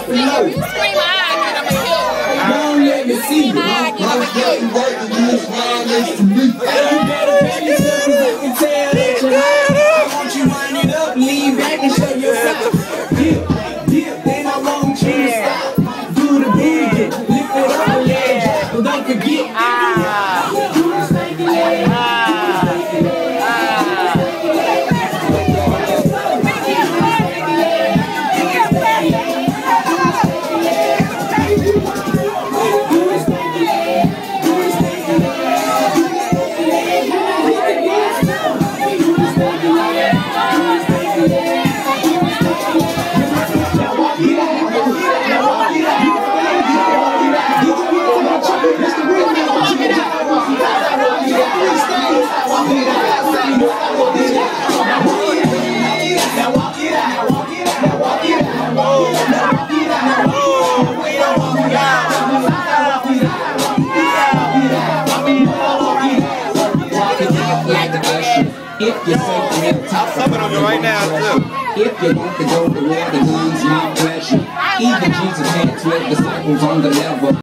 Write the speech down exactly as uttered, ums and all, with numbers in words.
off and low. You scream high, and I'm gonna kill you. Don't let me see you. I'm getting work and you is violence to me. You better pay yourself cause I can tell that you're high. I want you wind it up, lean back and show yourself. Dip, dip, then I want you to stop. Do the boogie, lift it up and let but don't forget. Ah. Do the stanky leg. If you say I'm subbing on you right now too. If you want to go to war, the guns, my pleasure. Even Jesus had twelve disciples on the level.